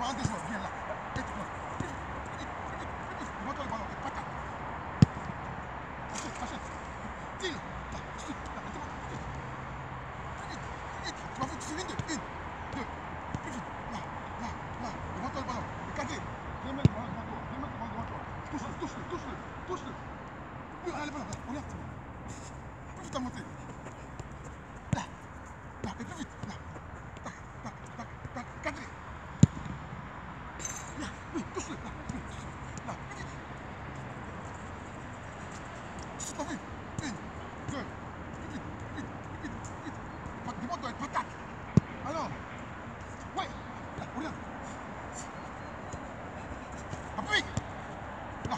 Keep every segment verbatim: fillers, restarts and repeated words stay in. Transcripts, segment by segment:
un des joueurs, viens là. Aide-moi. Vite, vite, vite, vite, vite. Demande-toi le ballon, patate. Achète, achète. Tire. Là, tout de suite. Là, aide-moi. Vite, vite, vite. Tu m'as vu, tu fais une, deux, une, deux. Plus vite. Là, là, là. Demande-toi le ballon. Et cadré. Viens mettre le ballon devant toi. Viens mettre le ballon devant toi. Touche-le, touche-le, touche-le, touche-le. Oui, allez, voilà, voilà. Regarde. Plus vite à monter. Là, là, et plus vite. Là. Tac, tac, tac, tac. Cadré. Là, oui, touche-le. Là, oui, touche-le. Là, plus vite. Je t'ai vu. Une, deux. Plus vite, plus vite, plus vite, plus vite. Dis-moi, doit être patate. Alors. Ouais. Là, regarde. Appuie. Là.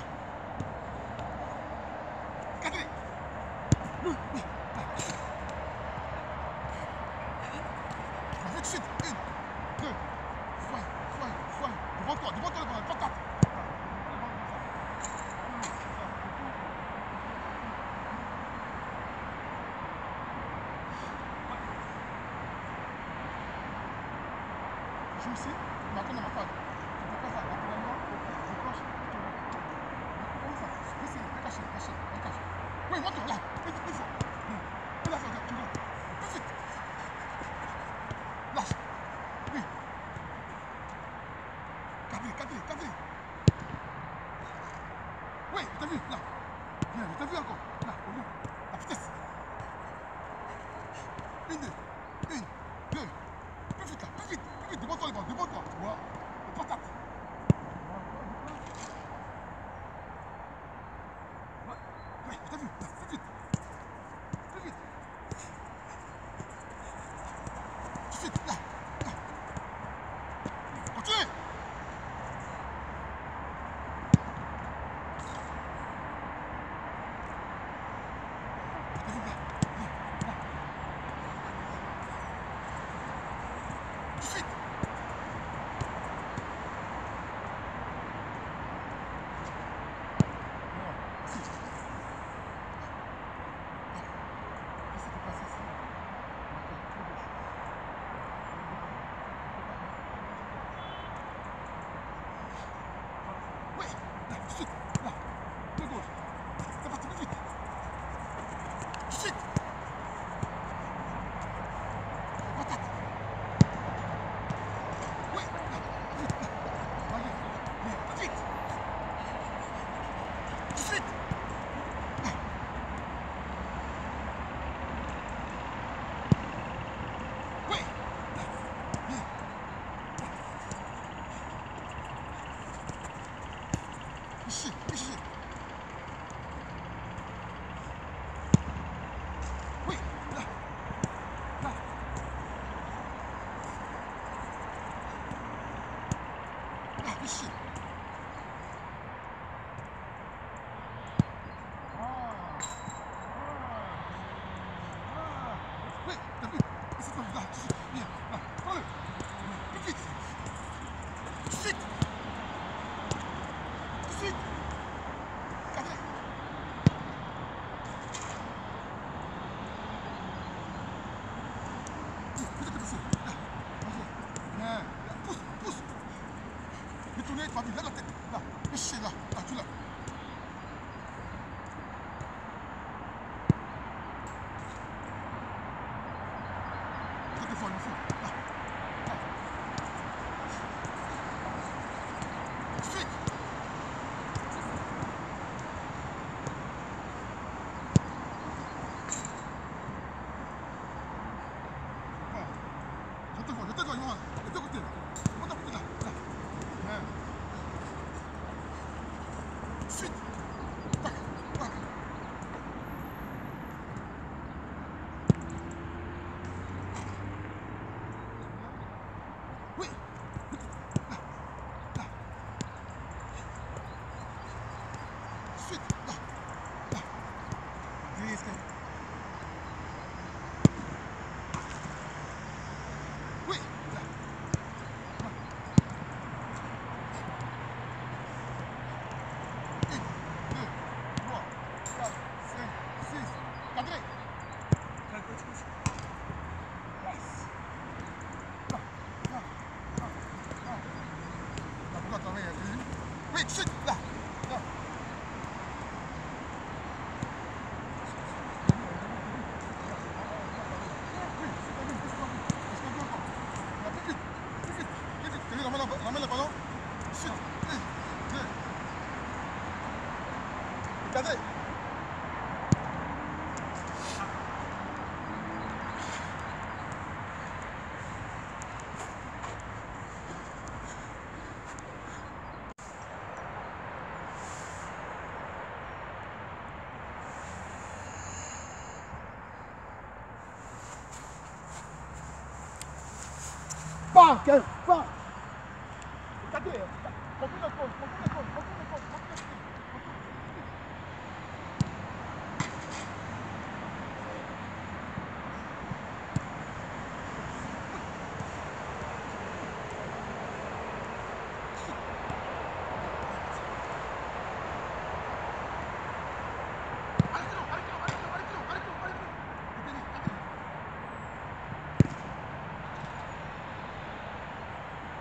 Cadré. Oui, oui. Là. Tu vas tout de suite. Une, deux. Soigne, soigne, soigne. Devant toi, devant toi le ballon. Patate. Je joue ici, mais attends, on n'a pas. Tu fais pas ça. Naturellement, je penche. Comment ça? Essaye, caché, caché, caché. Oui, monte-toi là. Vite, vite, vite. Là, regarde, tu vois. Plus vite. Lâche. Oui. Cadré, cadré, cadré. Oui, je t'ai vu, là. Viens, je t'ai vu encore. Là, au bout. La vitesse. Une, deux. Une, deux. Plus vite, là, plus vite, plus vite. Devant toi les balles, devant toi. Voilà. Et patate. Oui, je t'ai vu, là, plus vite. Plus vite. Tout de suite, là. Là. Continue. Ici, ici. Oui, là. Là. Là, ici. Ah. Ah. Ah. Oui, t'as vu? Ici, t'as vu, là, ici. Viens, là, prends-le. Plus vite. Tout de suite. Tout de suite. Cadré. Peut-être que c'est. Là, vas-y. Bien. Là, pousse, pousse. Détourner, tu vas vite. Là, la tête. Là, ici, là. Là, tu l'as. Peut-être fois, il faut. Là. Là. Tout de suite. Je te vois, je te vois, Johan. De deux côtés, là. Monte un peu là. Là. Bien. Suite. Tac, tac. Va, Ken, va. Regardez, continue le compte, continue le compte, continue le compte, continue le compte. Arrêtez-le, arrêtez-le, arrêtez-le, arrêtez-le, arrêtez-le, arrêtez-le. Détenez, détenez.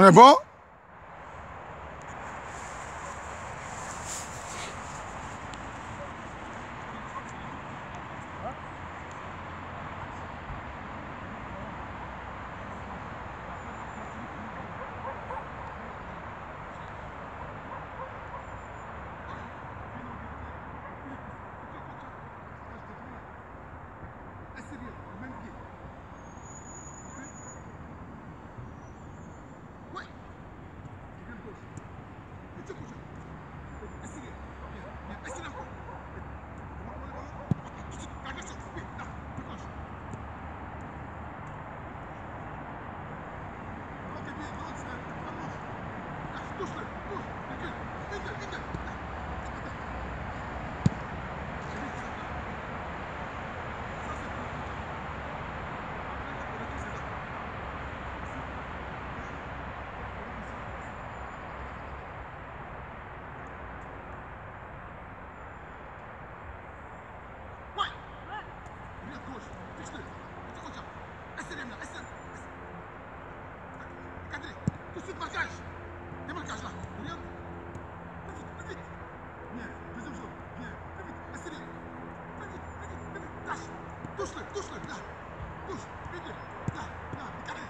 On est bon? Touche-le, touche-le, là, touche, vite, là, là, regardez.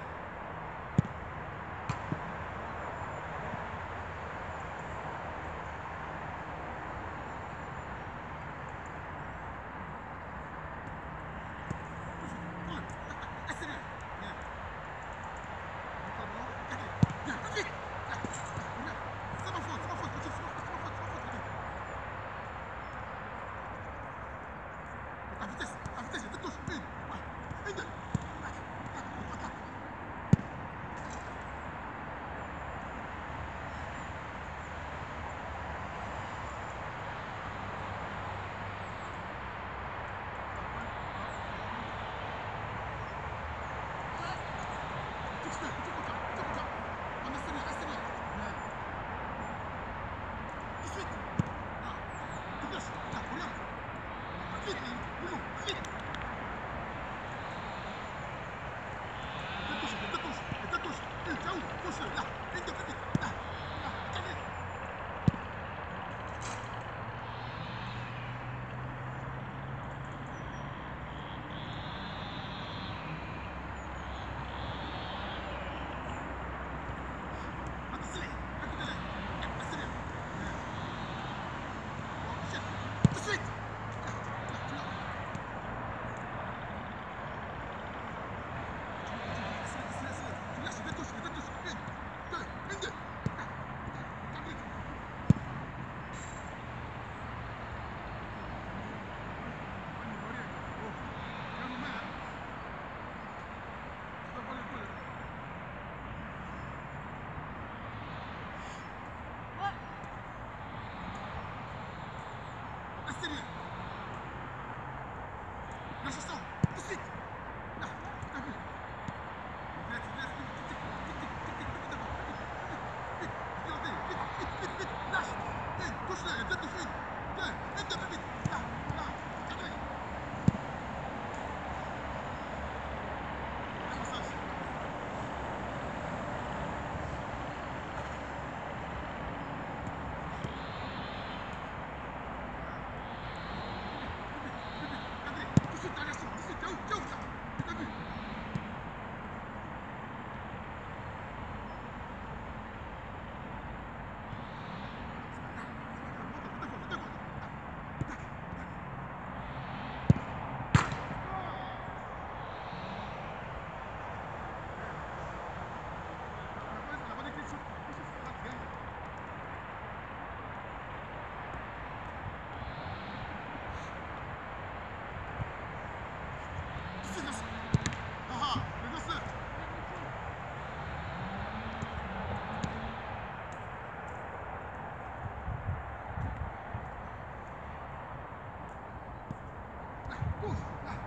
Push, là.